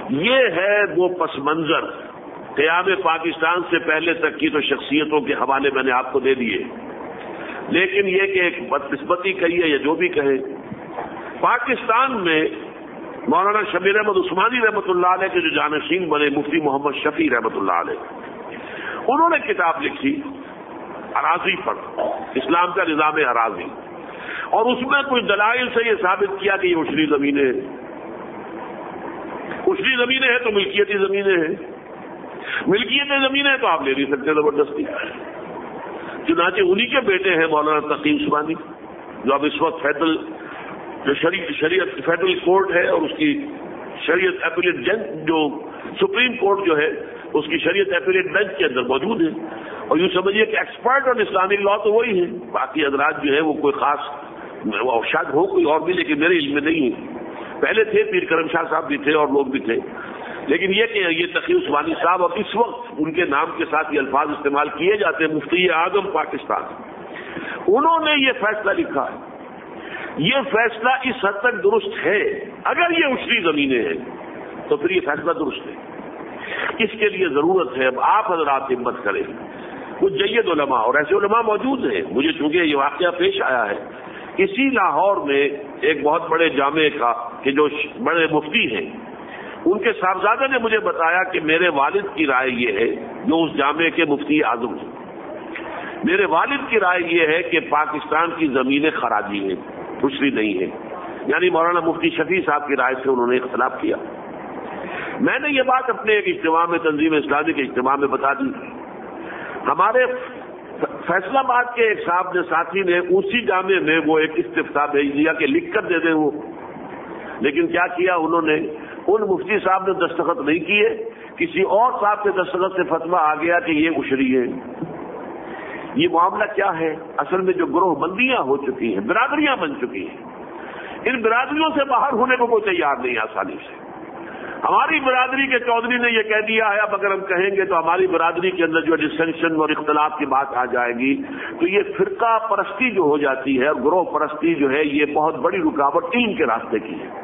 یہ ہے وہ پس منظر قیام پاکستان سے پہلے تک کی تو شخصیتوں کے حوالے میں نے آپ کو دے دیے، لیکن یہ کہ ایک بدقسمتی کہیے یا جو بھی کہیں، پاکستان میں مولانا شبیر احمد عثمانی رحمۃ اللہ علیہ کے جو جانشین بنے مفتی محمد شفیع رحمۃ اللہ علیہ، انہوں نے کتاب لکھی اراضی پر، اسلام کا نظام اراضی، اور اس میں کچھ دلائل سے یہ ثابت کیا کہ یہ عشری زمینیں ہیں، عشری زمینیں ہیں تو ملکیتی زمینیں ہیں، ملکیتی زمینیں ہیں تو آپ لے نہیں سکتے زبردستی۔ چنانچہ انہی کے بیٹے ہیں مولانا تقی عثمانی، جو اب اس وقت شریعت فیڈرل کورٹ ہے اور اس کی شریعت اپیلیٹ بینچ، جو سپریم کورٹ جو ہے اس کی شریعت اپیلیٹ بینچ کے اندر موجود ہے، اور یوں سمجھیے کہ ایکسپرٹ آن اسلامک لا تو وہی ہے، باقی حضرات جو ہے وہ کوئی خاص شاید ہو کوئی اور بھی، لیکن میرے علم میں نہیں ہے۔ پہلے تھے پیر کرم شاہ صاحب بھی تھے اور لوگ بھی تھے، لیکن یہ کہ یہ تقی عثمانی صاحب اور اس وقت ان کے نام کے ساتھ یہ الفاظ استعمال کیے جاتے ہیں، مفتی اعظم پاکستان، انہوں نے یہ فیصلہ لکھا ہے۔ یہ فیصلہ اس حد تک درست ہے، اگر یہ عشری زمینیں ہیں تو پھر یہ فیصلہ درست ہے۔ اس کے لیے ضرورت ہے اب آپ حضرات ہمت کریں، کچھ جید علماء اور ایسے علماء موجود ہیں، مجھے چونکہ یہ واقعہ پیش آیا ہے، اسی لاہور میں ایک بہت بڑے جامع کا کہ جو بڑے مفتی ہیں، ان کے صاحبزادے نے مجھے بتایا کہ میرے والد کی رائے یہ ہے، جو اس جامع کے مفتی اعظم ہیں، میرے والد کی رائے یہ ہے کہ پاکستان کی زمینیں خراجی ہیں، عشری نہیں ہے، یعنی مولانا مفتی شفیع صاحب کی رائے سے انہوں نے اختلاف کیا۔ میں نے یہ بات اپنے ایک اجتماع میں، تنظیم اسلامی کے اجتماع میں بتا دی۔ ہمارے فیصلہ آباد کے ایک صاحب نے، ساتھی نے، اسی جامع میں وہ ایک استفتاء بھیج دیا کہ لکھ کر دے دیں وہ، لیکن کیا کیا انہوں نے، ان مفتی صاحب نے دستخط نہیں کیے، کسی اور صاحب کے دستخط سے فتویٰ آ گیا کہ یہ عشری ہے۔ یہ معاملہ کیا ہے؟ اصل میں جو گروہ بندیاں ہو چکی ہیں، برادریاں بن چکی ہیں، ان برادریوں سے باہر ہونے کو کوئی تیار نہیں آسانی سے۔ ہماری برادری کے چودھری نے یہ کہہ دیا ہے، اب اگر ہم کہیں گے تو ہماری برادری کے اندر جو ڈسٹنکشن اور اختلاف کی بات آ جائے گی، تو یہ فرقہ پرستی جو ہو جاتی ہے اور گروہ پرستی جو ہے، یہ بہت بڑی رکاوٹ دین کے راستے کی ہے۔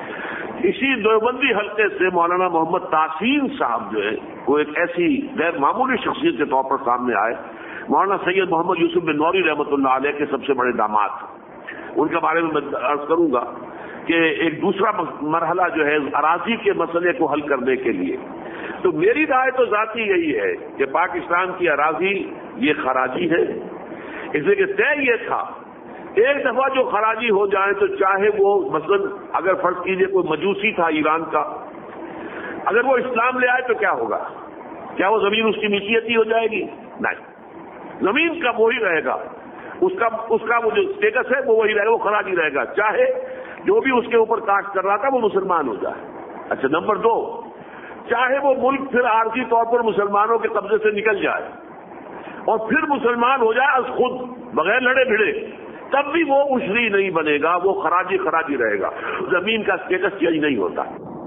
اسی دیوبندی حلقے سے مولانا محمد تحسین صاحب جو ہے، وہ ایک ایسی غیر معمولی شخصیت کے طور پر سامنے آئے، مولانا سید محمد یوسف بن نوری رحمۃ اللہ علیہ کے سب سے بڑے داماد، ان کے بارے میں میں عرض کروں گا کہ ایک دوسرا مرحلہ جو ہے اراضی کے مسئلے کو حل کرنے کے لیے، تو میری رائے تو ذاتی یہی ہے کہ پاکستان کی اراضی یہ خراجی ہے، اس لیے کہ طے یہ تھا ایک دفعہ جو خراجی ہو جائیں تو چاہے وہ مثلا اگر فرض کیجئے کوئی مجوسی تھا ایران کا، اگر وہ اسلام لے آئے تو کیا ہوگا؟ کیا وہ زمین اس کی ملکیتی ہو جائے گی؟ نہیں، زمین کا وہی رہے گا، اس کا وہ جو اسٹیٹس ہے وہ وہی رہے گا، وہ خراجی رہے گا، چاہے جو بھی اس کے اوپر کاشت کر رہا تھا وہ مسلمان ہو جائے۔ اچھا، نمبر 2، چاہے وہ ملک پھر عارضی طور پر مسلمانوں کے قبضے سے نکل جائے اور پھر مسلمان ہو جائے از خود بغیر لڑے بھڑے، تب بھی وہ عشری نہیں بنے گا، وہ خراجی رہے گا، زمین کا اسٹیٹس چینج نہیں ہوتا۔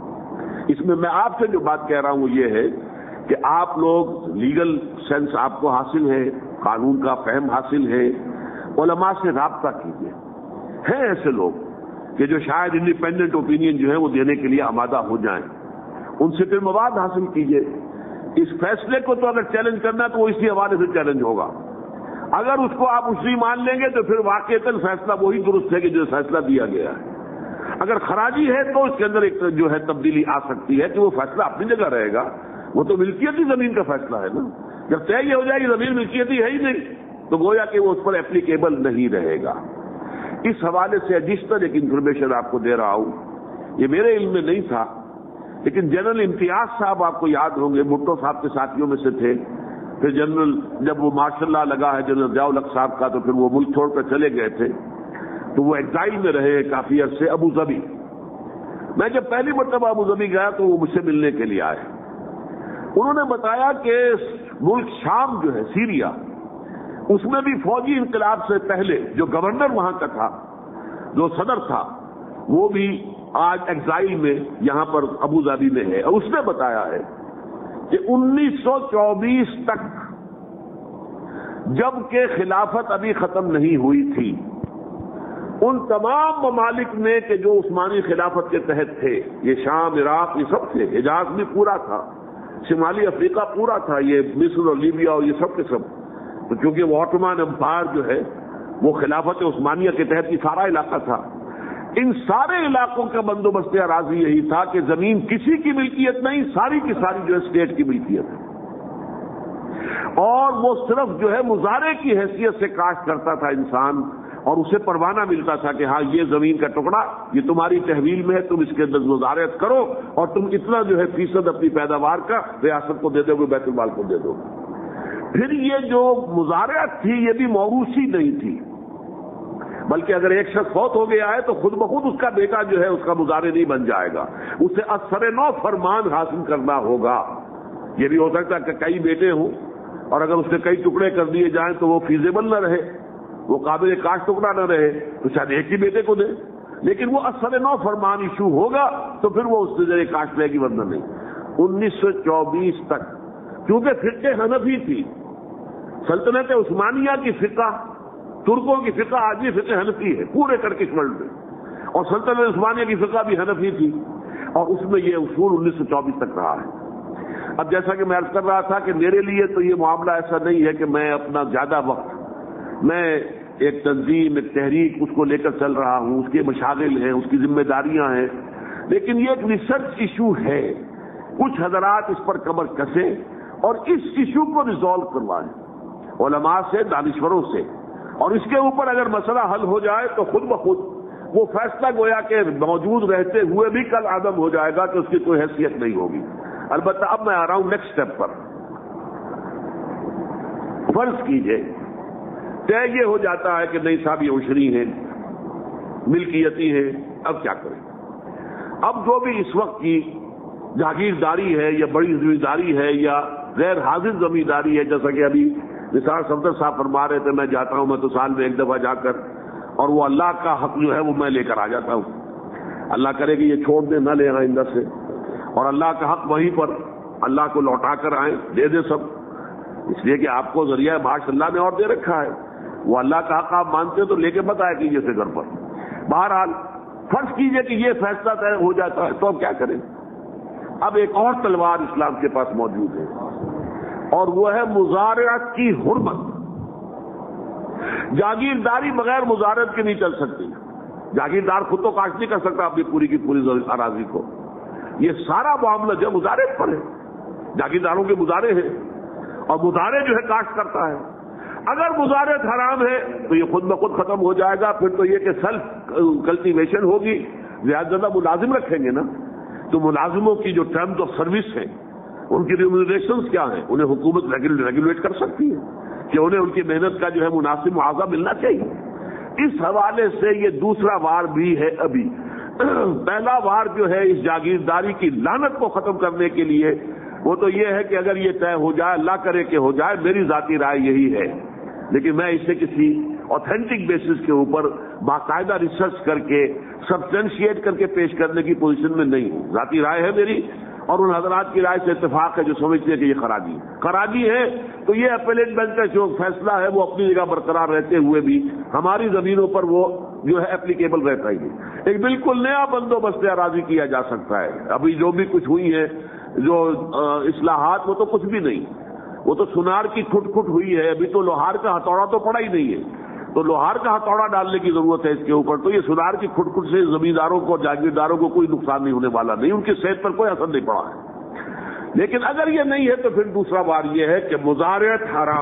اس میں میں آپ سے جو بات کہہ رہا ہوں یہ ہے کہ آپ لوگ لیگل سینس آپ کو حاصل ہے، قانون کا فہم حاصل ہے، علماء سے رابطہ کیجیے۔ ہیں ایسے لوگ کہ جو شاید انڈیپینڈنٹ اوپینین جو ہے وہ دینے کے لیے آمادہ ہو جائیں، ان سے پھر مواد حاصل کیجیے۔ اس فیصلے کو تو اگر چیلنج کرنا ہے تو وہ اسی حوالے سے چیلنج ہوگا، اگر اس کو آپ عشری مان لیں گے تو پھر واقعتاً فیصلہ وہی درست ہے کہ جو فیصلہ دیا گیا ہے۔ اگر خراجی ہے تو اس کے اندر ایک جو ہے تبدیلی آ سکتی ہے کہ وہ فیصلہ اپنی جگہ رہے گا، وہ تو ملکیتی زمین کا فیصلہ ہے نا۔ جب طے یہ ہو جائے گی زمین ملکیتی ہے ہی نہیں تو گویا کہ وہ اس پر اپلیکیبل نہیں رہے گا۔ اس حوالے سے جس طرح ایک انفارمیشن آپ کو دے رہا ہوں، یہ میرے علم میں نہیں تھا، لیکن جنرل امتیاز صاحب آپ کو یاد ہوں گے، بھٹو صاحب کے ساتھیوں میں سے تھے، پھر جنرل جب وہ ماشاء اللہ لگا ہے جنرل ضیاء الحق صاحب کا تو پھر وہ ملک چھوڑ کر چلے گئے تھے، تو وہ ایگزائل میں رہے کافی عرصے ابو ظبی۔ میں جب پہلی مرتبہ ابو ظبی گیا تو وہ مجھ سے ملنے کے لیے آئے، انہوں نے بتایا کہ ملک شام جو ہے سیریا، اس میں بھی فوجی انقلاب سے پہلے جو گورنر وہاں کا تھا، جو صدر تھا، وہ بھی آج ایگزائل میں یہاں پر ابو ظبی میں ہے، اور اس نے بتایا ہے کہ 1924 تک جب کہ خلافت ابھی ختم نہیں ہوئی تھی ان تمام ممالک نے کہ جو عثمانی خلافت کے تحت تھے، یہ شام، عراق، یہ سب تھے، حجاز بھی پورا تھا، شمالی افریقہ پورا تھا، یہ مصر اور لیبیا اور یہ سب کے سب، تو چونکہ وہ آٹومان امپائر جو ہے وہ خلافت عثمانیہ کے تحت یہ سارا علاقہ تھا، ان سارے علاقوں کا بندوبست اراضی یہی تھا کہ زمین کسی کی ملکیت نہیں، ساری کی ساری جو ہے اسٹیٹ کی ملکیت ہے، اور وہ صرف جو ہے مزارع کی حیثیت سے کاشت کرتا تھا انسان، اور اسے پروانہ ملتا تھا کہ ہاں یہ زمین کا ٹکڑا یہ تمہاری تحویل میں ہے، تم اس کے اندر مزارعت کرو اور تم اتنا جو ہے فیصد اپنی پیداوار کا ریاست کو دے دو گے، بیت المال کو دے دو گے۔ پھر یہ جو مزارعت تھی یہ بھی موروثی نہیں تھی، بلکہ اگر ایک شخص فوت ہو گیا ہے تو خود بخود اس کا بیٹا جو ہے اس کا مزارع نہیں بن جائے گا، اسے اثر نو فرمان حاصل کرنا ہوگا۔ یہ بھی ہو سکتا ہے کہ کئی بیٹے ہوں اور اگر اس نے کئی ٹکڑے کر دیے جائیں تو وہ فیزیبل نہ رہے، وہ قابل کاشت ٹکڑا نہ رہے، تو شاید ایک ہی بیٹے کو دے، لیکن وہ اثر نو فرمان ایشو ہوگا تو پھر وہ اس سے ذریعے کاشت رہے گی، ورنہ نہیں۔ 1924 تک کیونکہ فقہ حنفی تھی، سلطنت عثمانیہ کی فقہ، ترکوں کی فقہ آج بھی فقہ حنفی ہے پورے ٹرکش ورلڈ میں، اور سلطنت عثمانیہ کی فقہ بھی حنفی تھی، اور اس میں یہ اصول 1924 تک رہا ہے۔ اب جیسا کہ میں عرض کر رہا تھا کہ میرے لیے تو یہ معاملہ ایسا نہیں ہے کہ میں اپنا زیادہ وقت، میں ایک تنظیم، ایک تحریک اس کو لے کر چل رہا ہوں، اس کے مشاغل ہیں، اس کی ذمہ داریاں ہیں، لیکن یہ ایک ریسرچ ایشو ہے، کچھ حضرات اس پر کمر کسیں اور اس ایشو کو ریزالو کروائیں علماء سے، دانشوروں سے، اور اس کے اوپر اگر مسئلہ حل ہو جائے تو خود بخود وہ فیصلہ گویا کہ موجود رہتے ہوئے بھی کل عدم ہو جائے گا کہ اس کی کوئی حیثیت نہیں ہوگی۔ البتہ اب میں آ رہا ہوں نیکسٹ اسٹیپ پر۔ فرض کیجئے طے یہ ہو جاتا ہے کہ نہیں صاحب یہ عشری ہیں، ملکیتی ہے، اب کیا کریں؟ اب جو بھی اس وقت کی جاگیرداری ہے یا بڑی زمینداری ہے یا غیر حاضر زمینداری ہے، جیسا کہ ابھی نثار صفدر صاحب فرما رہے تھے، میں جاتا ہوں، میں تو سال میں ایک دفعہ جا کر، اور وہ اللہ کا حق جو ہے وہ میں لے کر آ جاتا ہوں، اللہ کرے کہ یہ چھوڑ دیں، نہ لے آئیں اندر سے، اور اللہ کا حق وہیں پر اللہ کو لوٹا کر آئیں، دے دے سب، اس لیے کہ آپ کو ذریعہ معاش اللہ نے اور دے رکھا ہے، وہ اللہ کا حق آپ مانتے تو لے کے مت آیا کیجیے سے گھر پر۔ بہرحال فرض کیجئے کہ یہ فیصلہ طے ہو جاتا ہے تو اب کیا کریں؟ اب ایک اور تلوار اسلام کے پاس موجود ہے، اور وہ ہے مزارعت کی حرمت۔ جاگیرداری بغیر مزارعت کے نہیں چل سکتی، جاگیردار خود تو کاشت نہیں کر سکتا اپنی پوری کی پوری اراضی کو، یہ سارا معاملہ جو مزارعت پر ہے، جاگیرداروں کے مزارع ہے، اور مزارع جو ہے کاشت کرتا ہے۔ اگر مزارعت حرام ہے تو یہ خود بخود ختم ہو جائے گا، پھر تو یہ کہ سیلف کلٹیویشن ہوگی، زیادہ زیادہ ملازم رکھیں گے نا، تو ملازموں کی جو ٹرمز آف سروس ہیں، ان کی ریمونریشنز کیا ہیں، انہیں حکومت ریگولیٹ کر سکتی ہے کہ انہیں ان کی محنت کا جو ہے مناسب معاوضہ ملنا چاہیے۔ اس حوالے سے یہ دوسرا وار بھی ہے ابھی۔ پہلا وار جو ہے اس جاگیرداری کی لعنت کو ختم کرنے کے لیے وہ تو یہ ہے کہ اگر یہ طے ہو جائے، اللہ کرے کہ ہو جائے، میری ذاتی رائے یہی ہے، لیکن میں اسے کسی اوتھینٹک بیسس کے اوپر باقاعدہ ریسرچ کر کے سبسٹینشیٹ کر کے پیش کرنے کی پوزیشن میں نہیں ہوں، ذاتی رائے ہے میری، اور ان حضرات کی رائے سے اتفاق ہے جو سمجھتے ہیں کہ یہ خراجی ہے، تو یہ اپیلیٹ بینچ کا جو فیصلہ ہے وہ اپنی جگہ برقرار رہتے ہوئے بھی ہماری زمینوں پر وہ جو ہے اپلیکیبل رہتا ہی ہے۔ ایک بالکل نیا بندوبست اراضی کیا جا سکتا ہے۔ ابھی جو بھی کچھ ہوئی ہے جو اصلاحات، وہ تو کچھ بھی نہیں، وہ تو سنار کی کھٹ کھٹ ہوئی ہے، ابھی تو لوہار کا ہتھوڑا تو پڑا ہی نہیں ہے، تو لوہار کا ہتھوڑا ڈالنے کی ضرورت ہے اس کے اوپر۔ تو یہ سنار کی کھٹ کھٹ سے زمینداروں کو، جاگیرداروں کو کوئی نقصان نہیں ہونے والا، نہیں، ان کی صحت پر کوئی اثر نہیں پڑا ہے۔ لیکن اگر یہ نہیں ہے تو پھر دوسرا بار یہ ہے کہ مزارعت حرام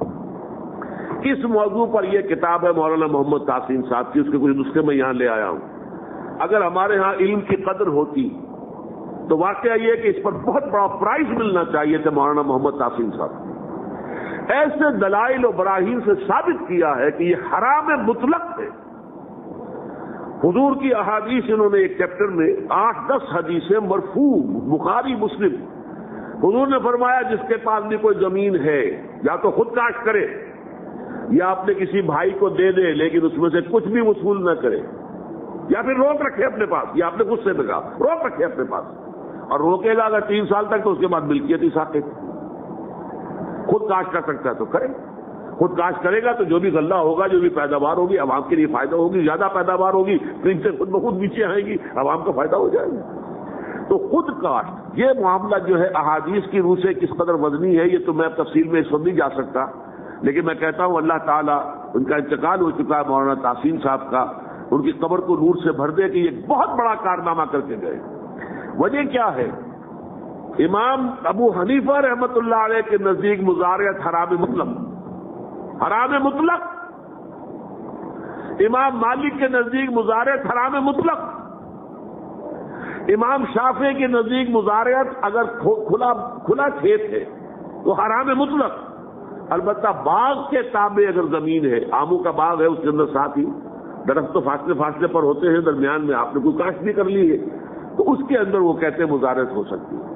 ہے۔ اس موضوع پر یہ کتاب ہے مولانا محمد تحسین صاحب کی، اس کے کچھ نسخے میں یہاں لے آیا ہوں۔ اگر ہمارے ہاں علم کی قدر ہوتی تو واقعہ یہ کہ اس پر بہت بڑا پرائز ملنا چاہیے تھا مولانا محمد تحسین صاحب۔ ایسے دلائل و براہین سے ثابت کیا ہے کہ یہ حرام مطلق ہے۔ حضور کی احادیث انہوں نے ایک چیپٹر میں 8-10 حدیثیں مرفوع، بخاری مسلم، حضور نے فرمایا جس کے پاس بھی کوئی زمین ہے یا تو خود کاشت کرے یا اپنے کسی بھائی کو دے دے، لیکن اس میں سے کچھ بھی وصول نہ کرے، یا پھر روک رکھے اپنے پاس، یا اپنے غصے میں کہا روک رکھے اپنے پاس، اور روکے گا اگر 3 سال تک تو اس کے بعد ملکیت ہی ساقط، خود کاشت کر سکتا ہے تو کرے، خود کاشت کرے گا تو جو بھی غلہ ہوگا، جو بھی پیداوار ہوگی، عوام کے لیے فائدہ ہوگی، زیادہ پیداوار ہوگی، قیمت سے خود بخود نیچے آئے گی، عوام کا فائدہ ہو جائے گا۔ تو خود کاشت یہ معاملہ جو ہے احادیث کی روح سے کس قدر وزنی ہے، یہ تو میں تفصیل میں اس وقت نہیں جا سکتا، لیکن میں کہتا ہوں اللہ تعالیٰ، ان کا انتقال ہو چکا ہے مولانا تحسین صاحب کا، ان کی قبر کو نور سے بھر دے کہ یہ بہت بڑا کارنامہ کر کے گئے۔ وجہ کیا ہے؟ امام ابو حنیفہ رحمۃ اللہ علیہ کے نزدیک مزارعت حرام مطلق، حرام مطلق۔ امام مالک کے نزدیک مزارعت حرام مطلق۔ امام شافعی کے نزدیک مزارعت اگر کھلا کھیت ہے تو حرام مطلق، البتہ باغ کے تابع اگر زمین ہے، آموں کا باغ ہے، اس کے اندر ساتھ ہی درخت تو فاصلے پر ہوتے ہیں، درمیان میں آپ نے کوئی کاشت بھی کر لی ہے تو اس کے اندر وہ کہتے ہیں مزارعت ہو سکتی ہے۔